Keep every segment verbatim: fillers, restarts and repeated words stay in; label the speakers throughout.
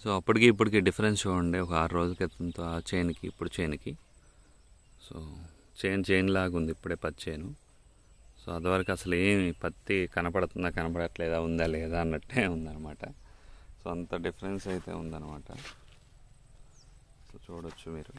Speaker 1: So అప్పటికి ఇప్పటికి difference చూడండి, ఒక ఆరు రోజుల క్రితంతో ఆ చైన్కి ఇప్పుడు చైన్కి. సో చైన్ చైన్ లాగా ఉంది ఇప్పుడే పత్తి చైను. సో అదివరకు అసలు ఏమి పత్తి కనపడుతుందా కనపడట్లేదా ఉందా లేదా అన్నట్టే ఉందన్నమాట. సో అంత డిఫరెన్స్ అయితే ఉందన్నమాట. సో చూడొచ్చు మీరు.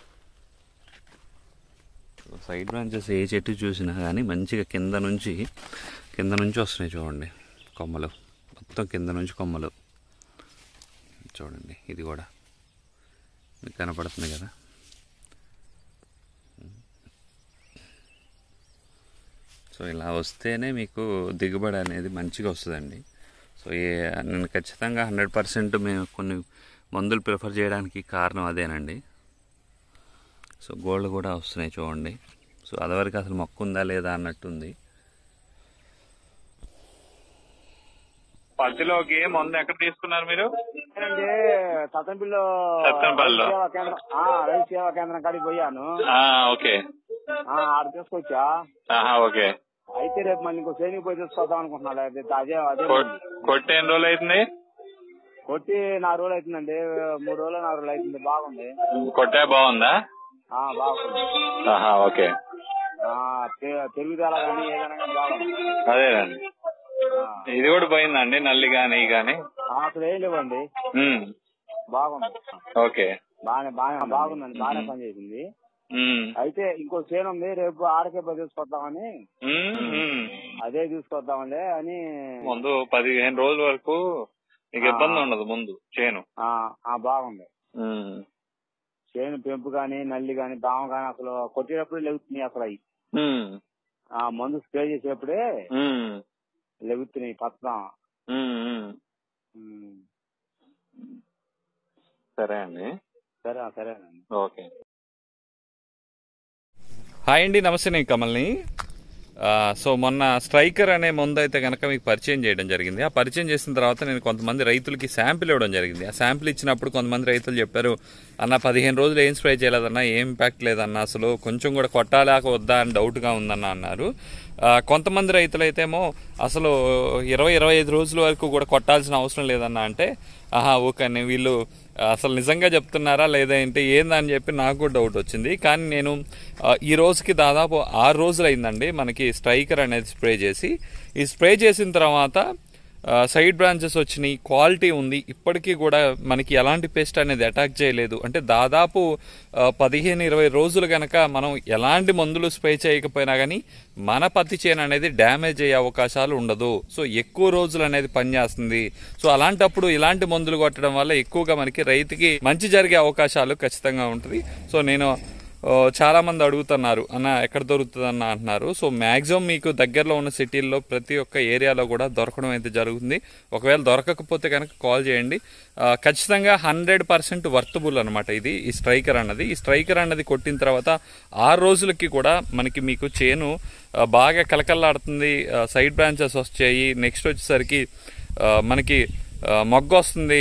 Speaker 1: సో సైడ్ బ్రాంచెస్ ఏ చెట్టు చూసినా కానీ మంచిగా కింద నుంచి కింద నుంచి వస్తున్నాయి చూడండి కొమ్మలు, మొత్తం కింద నుంచి కొమ్మలు చూడండి. ఇది కూడా మీకు కనపడుతుంది కదా. సో ఇలా వస్తేనే మీకు దిగుబడి అనేది మంచిగా వస్తుందండి. సో ఏ నేను ఖచ్చితంగా హండ్రెడ్ పర్సెంట్ మేము కొన్ని మందులు ప్రిఫర్ చేయడానికి కారణం అదేనండి. సో గోల్డ్ కూడా వస్తున్నాయి చూడండి. సో అదివరకు అసలు మొక్క ఉందా లేదా అన్నట్టుంది.
Speaker 2: పత్తిలోకి మందు ఎక్కడ తీసుకున్నారు మీరు?
Speaker 3: సత్తంపల్లిలో
Speaker 2: సత్తంపల్లిలో
Speaker 3: రైతు సేవా కేంద్రం కాడికి పోయాను.
Speaker 2: ఓకే,
Speaker 3: ఆడ తీసుకొచ్చా.
Speaker 2: ఓకే.
Speaker 3: అయితే రేపు మళ్ళీ ఇంకో సేనికి పోయి తీసుకొద్దాం అనుకుంటున్నా. అదే అదే
Speaker 2: కొట్టి ఎన్ని రోజులు అవుతుంది?
Speaker 3: కొట్టి నాలుగు రోజులు అవుతుందండి. మూడు రోజులు నాలుగు రోజులు అవుతుంది. బాగుంది.
Speaker 2: కొట్టే బాగుందా?
Speaker 3: బాగుంది.
Speaker 2: ఓకే.
Speaker 3: పెరుగుదల కానీ ఏదైనా కానీ బాగుంది.
Speaker 2: అదేనండి. ఇది కూడా పోయిందండి నల్లి గాని గాని?
Speaker 3: అసలు ఏం లేవండి, బాగుంది.
Speaker 2: ఓకే,
Speaker 3: బాగా బాగా బాగుందండి. బాగానే పనిచేసింది. అయితే ఇంకో చేను ఉంది, రేపు ఆడకే పోయి తీసుకొద్దామని. అదే తీసుకొద్దామండి అని.
Speaker 2: ముందు పదిహేను రోజుల వరకు నీకు ఇబ్బంది ఉండదు ముందు చేను.
Speaker 3: బాగుంది. చేను పెంపు గాని నల్లి గాని దామ గాని అసలు కొట్టేటప్పుడు లెగుతున్నాయి. అసలు అవి మందు స్ప్రే చేసేప్పుడే లెగుతున్నాయి పత్రం.
Speaker 2: సరే అండి.
Speaker 3: సరే సరేనండి.
Speaker 2: ఓకే. హాయ్ అండి, నమస్తే. నేను కమల్ని. సో మొన్న స్ట్రైకర్ అనే మందు అయితే కనుక మీకు పరిచయం చేయడం జరిగింది. ఆ పరిచయం చేసిన తర్వాత నేను కొంతమంది రైతులకి శాంపిల్ ఇవ్వడం జరిగింది. ఆ శాంపిల్ ఇచ్చినప్పుడు కొంతమంది రైతులు చెప్పారు, అన్న పదిహేను రోజులు ఏం స్ప్రే చేయలేదన్నా, ఏం ఇంపాక్ట్ లేదన్నా, అసలు కొంచెం కూడా కొట్టాలేక వద్దా అని డౌట్గా ఉందన్న అన్నారు. కొంతమంది రైతులు అయితేమో అసలు ఇరవై ఇరవై ఐదు రోజుల వరకు కూడా కొట్టాల్సిన అవసరం లేదన్నా అంటే, ఆహా ఓకే వీళ్ళు అసలు నిజంగా చెప్తున్నారా లేదా ఏంటి ఏందని చెప్పి నాకు కూడా డౌట్ వచ్చింది. కానీ నేను ఈ రోజుకి దాదాపు ఆరు రోజులు అయిందండి మనకి స్ట్రైకర్ అనేది స్ప్రే చేసి. ఈ స్ప్రే చేసిన తర్వాత సైడ్ బ్రాంచెస్ వచ్చినాయి, క్వాలిటీ ఉంది. ఇప్పటికీ కూడా మనకి ఎలాంటి పెస్ట్ అనేది అటాక్ చేయలేదు. అంటే దాదాపు పదిహేను ఇరవై రోజులు కనుక మనం ఎలాంటి మందులు స్ప్రే చేయకపోయినా కానీ మన పత్తి చేను అనేది డ్యామేజ్ అయ్యే అవకాశాలు ఉండదు. సో ఎక్కువ రోజులు అనేది పనిచేస్తుంది. సో అలాంటప్పుడు ఇలాంటి మందులు కొట్టడం వల్ల ఎక్కువగా మనకి రైతుకి మంచి జరిగే అవకాశాలు ఖచ్చితంగా ఉంటుంది. సో నేను చాలా మంది అడుగుతున్నారు, అన్న ఎక్కడ దొరుకుతుందన్న అంటున్నారు. సో మ్యాక్సిమం మీకు దగ్గరలో ఉన్న సిటీల్లో ప్రతి ఒక్క ఏరియాలో కూడా దొరకడం అయితే జరుగుతుంది. ఒకవేళ దొరకకపోతే కనుక కాల్ చేయండి. ఖచ్చితంగా హండ్రెడ్ పర్సెంట్ వర్తబుల్ అనమాట ఇది ఈ స్ట్రైకర్ అన్నది. ఈ స్ట్రైకర్ అన్నది కొట్టిన తర్వాత ఆరు రోజులకి కూడా మనకి మీకు చేను బాగా కలకల్లాడుతుంది, సైడ్ బ్రాంచెస్ వచ్చాయి. నెక్స్ట్ వచ్చేసరికి మనకి మొగ్గ వస్తుంది,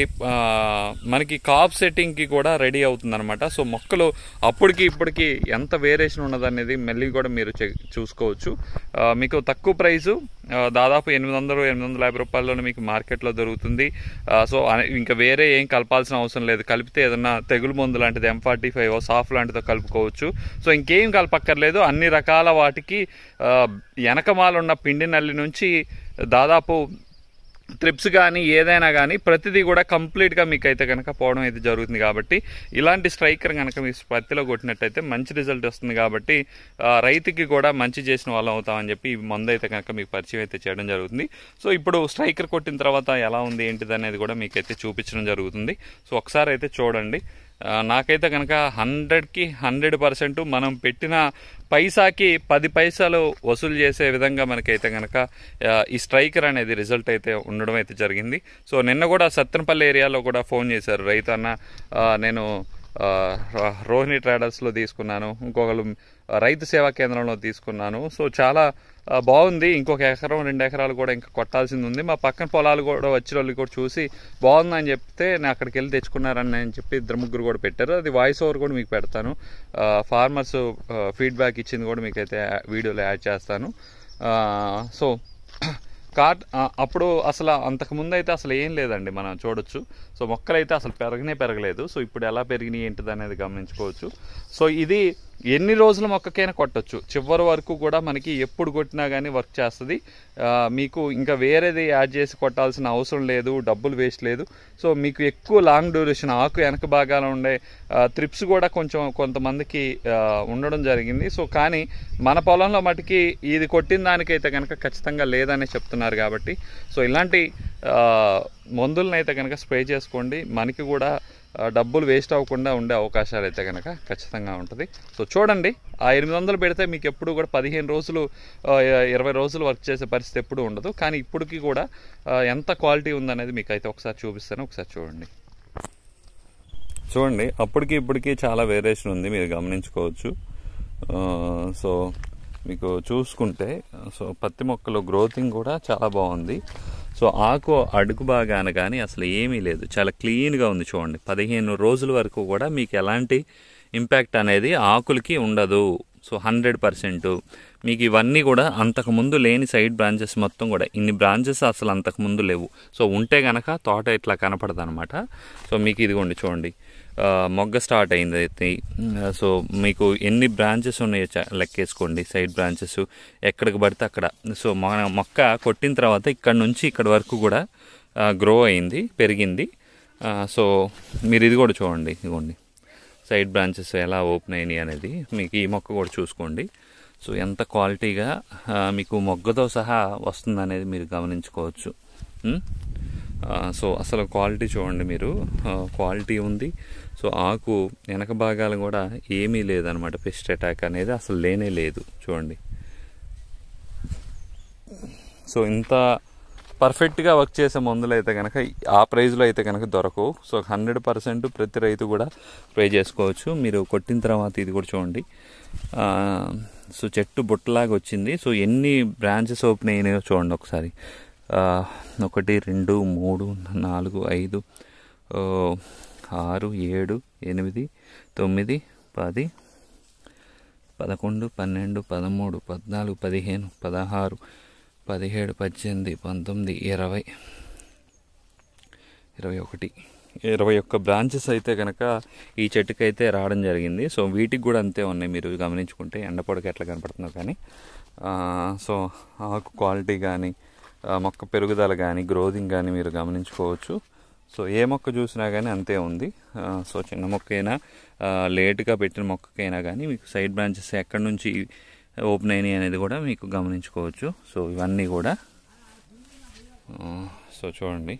Speaker 2: మనకి కాప్ సెట్టింగ్కి కూడా రెడీ అవుతుంది అనమాట. సో మొక్కలు అప్పటికి ఇప్పటికి ఎంత వేరియేషన్ ఉన్నదనేది మళ్ళీ కూడా మీరు చూసుకోవచ్చు. మీకు తక్కువ ప్రైజు దాదాపు ఎనిమిది వందలు ఎనిమిది వందల యాభై రూపాయల్లోనే మీకు మార్కెట్లో దొరుకుతుంది. సో ఇంకా వేరే ఏం కలపాల్సిన అవసరం లేదు. కలిపితే ఏదన్నా తెగులు మందు లాంటిది ఎం ఫార్టీ ఫైవ్ సాఫ్ లాంటిదో కలుపుకోవచ్చు. సో ఇంకేం కలపక్కర్లేదు. అన్ని రకాల వాటికి వెనకమాలున్న పిండి నల్లి నుంచి దాదాపు ట్రిప్స్ కానీ ఏదైనా కానీ ప్రతిదీ కూడా కంప్లీట్గా మీకు అయితే కనుక పోవడం అయితే జరుగుతుంది. కాబట్టి ఇలాంటి స్ట్రైకర్ కనుక మీ పత్తిలో కొట్టినట్టయితే మంచి రిజల్ట్ వస్తుంది. కాబట్టి రైతుకి కూడా మంచి చేసిన వాళ్ళం అవుతామని చెప్పి ఈ మందు అయితే కనుక మీకు పరిచయం అయితే చేయడం జరుగుతుంది. సో ఇప్పుడు స్ట్రైకర్ కొట్టిన తర్వాత ఎలా ఉంది ఏంటిది అనేది కూడా మీకైతే చూపించడం జరుగుతుంది. సో ఒకసారి అయితే చూడండి. నాకైతే కనుక హండ్రెడ్కి హండ్రెడ్ పర్సెంట్ మనం పెట్టిన పైసాకి పది పైసలు వసూలు చేసే విధంగా మనకైతే కనుక ఈ స్ట్రైకర్ అనేది రిజల్ట్ అయితే ఉండడం అయితే జరిగింది. సో నిన్న కూడా సత్తెనపల్లి ఏరియాలో కూడా ఫోన్ చేశారు రైతు అన్న, నేను రోహిణి ట్రేడర్స్లో తీసుకున్నాను, ఇంకొకరు రైతు సేవా కేంద్రంలో తీసుకున్నాను. సో చాలా బాగుంది, ఇంకొక ఎకరం రెండు ఎకరాలు కూడా ఇంకా కొట్టాల్సింది ఉంది. మా పక్కన పొలాలు కూడా వచ్చిన వాళ్ళు కూడా చూసి బాగుందని చెప్తే నేను అక్కడికి వెళ్ళి తెచ్చుకున్నారని అని చెప్పి ఇద్దరు ముగ్గురు కూడా పెట్టారు. అది వాయిస్ ఓవర్ కూడా మీకు పెడతాను. ఫార్మర్స్ ఫీడ్బ్యాక్ ఇచ్చింది కూడా మీకైతే వీడియోలో యాడ్ చేస్తాను. సో కాట్ అప్పుడు అసలు అంతకుముందు అయితే అసలు ఏం లేదండి, మనం చూడొచ్చు. సో మొక్కలు అయితే అసలు పెరగనే పెరగలేదు. సో ఇప్పుడు ఎలా పెరిగినాయి ఏంటిది అనేది గమనించుకోవచ్చు. సో ఇది ఎన్ని రోజుల మొక్కకైనా కొట్టచ్చు, చివరి వరకు కూడా మనకి ఎప్పుడు కొట్టినా కానీ వర్క్ చేస్తుంది. మీకు ఇంకా వేరేది యాడ్ చేసి కొట్టాల్సిన అవసరం లేదు, డబ్బులు వేస్ట్ లేదు. సో మీకు ఎక్కువ లాంగ్ డ్యూరేషన్, ఆకు వెనక భాగాలు ఉండే త్రిప్స్ కూడా కొంచెం కొంతమందికి ఉండడం జరిగింది. సో కానీ మన పొలంలో మటుకి ఇది కొట్టిన దానికైతే కనుక ఖచ్చితంగా లేదని చెప్తున్నారు. కాబట్టి సో ఇలాంటి మందులను అయితే కనుక స్ప్రే చేసుకోండి, మనకి కూడా డబ్బులు వేస్ట్ అవ్వకుండా ఉండే అవకాశాలు అయితే కనుక ఖచ్చితంగా ఉంటుంది. సో చూడండి, ఆ ఎనిమిది వందలు పెడితే మీకు ఎప్పుడు కూడా పదిహేను రోజులు ఇరవై రోజులు వర్క్ చేసే పరిస్థితి ఎప్పుడు ఉండదు. కానీ ఇప్పటికి కూడా ఎంత క్వాలిటీ ఉందనేది మీకు అయితే ఒకసారి చూపిస్తాను, ఒకసారి చూడండి. చూడండి, అప్పటికి ఇప్పటికి చాలా వేరియేషన్ ఉంది, మీరు గమనించుకోవచ్చు. సో మీకు చూసుకుంటే సో పత్తి మొక్కలో గ్రోతింగ్ కూడా చాలా బాగుంది. సో ఆకు అడుగు భాగాన కానీ అసలు ఏమీ లేదు, చాలా క్లీన్గా ఉంది. చూడండి, పదిహేను రోజుల వరకు కూడా మీకు ఎలాంటి ఇంపాక్ట్ అనేది ఆకులకి ఉండదు. సో హండ్రెడ్ పర్సెంట్ మీకు ఇవన్నీ కూడా అంతకుముందు లేని సైడ్ బ్రాంచెస్ మొత్తం కూడా, ఇన్ని బ్రాంచెస్ అసలు అంతకుముందు లేవు. సో ఉంటే కనుక తోట ఇట్లా కనపడదు అనమాట. సో మీకు ఇదిగోండి చూడండి, మొగ్గ స్టార్ట్ అయింది అయితే. సో మీకు ఎన్ని బ్రాంచెస్ ఉన్నాయో లెక్కేసుకోండి, సైడ్ బ్రాంచెస్ ఎక్కడికి పడితే అక్కడ. సో మన మొక్క కొట్టిన తర్వాత ఇక్కడ నుంచి ఇక్కడ వరకు కూడా గ్రో అయింది, పెరిగింది. సో మీరు ఇది కూడా చూడండి, ఇదిగోండి సైడ్ బ్రాంచెస్ ఎలా ఓపెన్ అయినాయి అనేది మీకు ఈ మొక్క కూడా చూసుకోండి. సో ఎంత క్వాలిటీగా మీకు మొగ్గతో సహా వస్తుందనేది మీరు గమనించుకోవచ్చు. సో అసలు క్వాలిటీ చూడండి మీరు, క్వాలిటీ ఉంది. సో ఆకు వెనక భాగాలు కూడా ఏమీ లేదనమాట, పెస్ట్ అటాక్ అనేది అసలు లేనే లేదు. చూడండి, సో ఇంత పర్ఫెక్ట్గా వర్క్ చేసే మందులు అయితే కనుక ఆ ప్రైజ్లో అయితే కనుక దొరకవు. సో హండ్రెడ్ పర్సెంట్ ప్రతి రైతు కూడా స్ప్రే చేసుకోవచ్చు. మీరు కొట్టిన తర్వాత ఇది కూడా చూడండి, సో చెట్టు బుట్టలాగా వచ్చింది. సో ఎన్ని బ్రాంచెస్ ఓపెన్ అయినాయో చూడండి ఒకసారి. ఒకటి, రెండు, మూడు, నాలుగు, ఐదు, ఆరు, ఏడు, ఎనిమిది, తొమ్మిది, పది, పదకొండు, పన్నెండు, పదమూడు, పద్నాలుగు, పదిహేను, పదహారు, పదిహేడు, పద్దెనిమిది, పంతొమ్మిది, ఇరవై, ఇరవై ఒకటి ఇరవై ఒక్క బ్రాంచెస్ అయితే కనుక ఈ చెట్టుకి అయితే రావడం జరిగింది. సో వీటికి కూడా అంతే ఉన్నాయి, మీరు గమనించుకుంటే ఎండపొడకి ఎట్లా కనపడుతుందో కానీ. సో ఆకు క్వాలిటీ కానీ, మొక్క పెరుగుదల కానీ, గ్రోతింగ్ కానీ మీరు గమనించుకోవచ్చు. సో ఏ మొక్క చూసినా కానీ అంతే ఉంది. సో చిన్న మొక్కైనా, లేటుగా పెట్టిన మొక్కకైనా కానీ మీకు సైడ్ బ్రాంచెస్ ఎక్కడి నుంచి ఓపెన్ అయినాయి అనేది కూడా మీకు గమనించుకోవచ్చు. సో ఇవన్నీ కూడా సో చూడండి,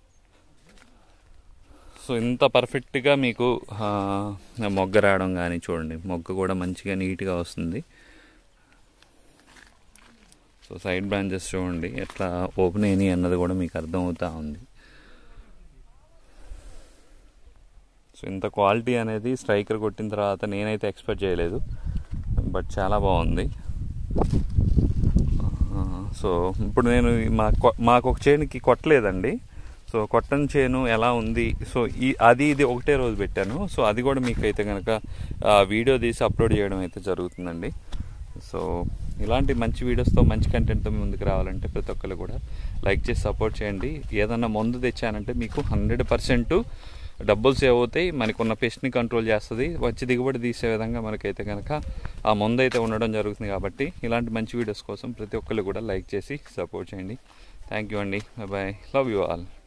Speaker 2: సో ఇంత పర్ఫెక్ట్గా మీకు మొగ్గ రావడం కానీ చూడండి, మొగ్గ కూడా మంచిగా నీట్గా వస్తుంది. సో సైడ్ బ్రాంచెస్ చూడండి ఎట్లా ఓపెన్ అయినాయి అన్నది కూడా మీకు అర్థమవుతూ ఉంది. సో ఇంత క్వాలిటీ అనేది స్ట్రైకర్ కొట్టిన తర్వాత నేనైతే ఎక్స్పెక్ట్ చేయలేదు, బట్ చాలా బాగుంది. సో ఇప్పుడు నేను మా మాకు ఒక చేనుకి కొట్టలేదండి. సో కొట్టని చేను ఎలా ఉంది, సో ఈ అది ఇది ఒకటే రోజు పెట్టాను. సో అది కూడా మీకు అయితే కనుక వీడియో తీసి అప్లోడ్ చేయడం అయితే జరుగుతుందండి. సో ఇలాంటి మంచి వీడియోస్తో, మంచి కంటెంట్తో ముందుకు రావాలంటే ప్రతి ఒక్కరు కూడా లైక్ చేసి సపోర్ట్ చేయండి. ఏదన్నా మందు తెచ్చానంటే మీకు హండ్రెడ్ పర్సెంట్ డబ్బులు సేవ్ అవుతాయి, మనకున్న పెస్ట్ని కంట్రోల్ చేస్తుంది, వచ్చి దిగుబడి తీసే విధంగా మనకైతే కనుక ఆ మందు అయితే ఉండడం జరుగుతుంది. కాబట్టి ఇలాంటి మంచి వీడియోస్ కోసం ప్రతి ఒక్కరు కూడా లైక్ చేసి సపోర్ట్ చేయండి. థ్యాంక్ యూ అండి, బాయ్, లవ్ యూ ఆల్.